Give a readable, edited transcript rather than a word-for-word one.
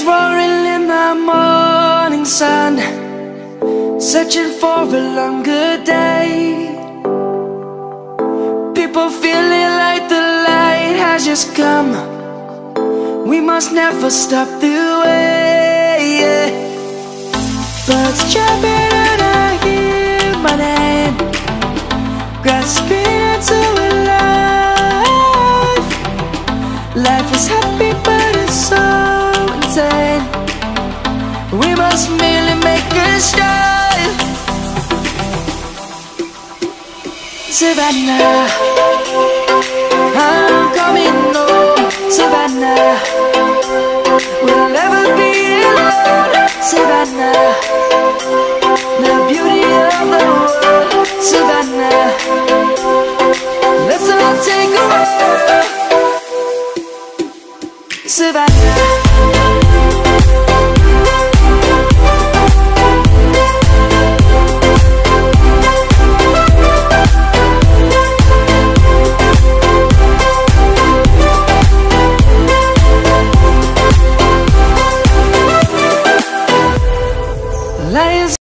roaring in the morning sun, searching for a longer day. People feeling like the light has just come. We must never stop the way, yeah. Birds jumping and I hear my name, grasping into a life. Life is happy but it's so insane. We must merely make a start. Savannah, I'm coming home. Savannah, we'll never be alone. Savannah, the beauty of the world. Savannah, let's all take a walk. Savannah.